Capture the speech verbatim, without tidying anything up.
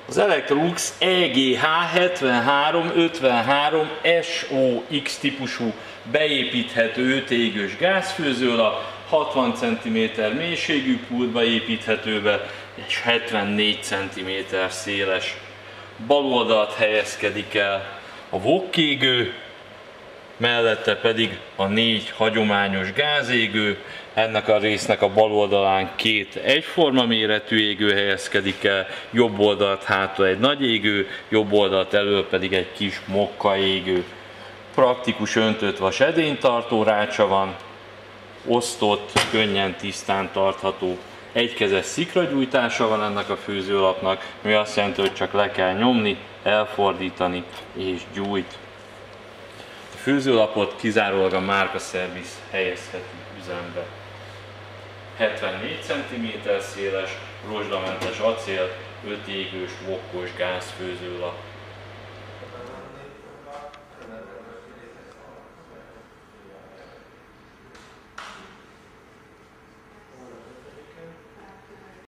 Az Electrolux E G H hetvenhárom ötvenhárom S O X típusú beépíthető öt égős gázfőzőlap, hatvan centiméter mélységű pultba építhető be, és hetvennégy centiméter széles. Bal oldalt helyezkedik el a wok-égő, mellette pedig a négy hagyományos gázégő. Ennek a résznek a bal oldalán két egyforma méretű égő helyezkedik el, jobb oldalt hátra egy nagy égő, jobb oldalt elől pedig egy kis mokka égő. Praktikus öntött vas edénytartó rácsa van, osztott, könnyen tisztán tartható. Egykezes szikragyújtása van ennek a főzőlapnak, ami azt jelenti, hogy csak le kell nyomni, elfordítani és gyújt. A főzőlapot kizárólag a Márka Service helyezheti üzembe. hetvennégy centiméter széles, rozsdamentes acél, öt égős wokkos gázfőzőlap.